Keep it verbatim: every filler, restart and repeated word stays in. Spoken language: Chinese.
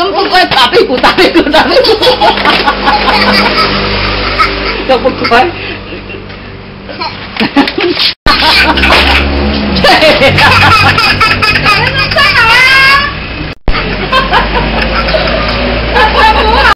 真不乖，打屁股，打屁股，打屁股，都不乖。对呀。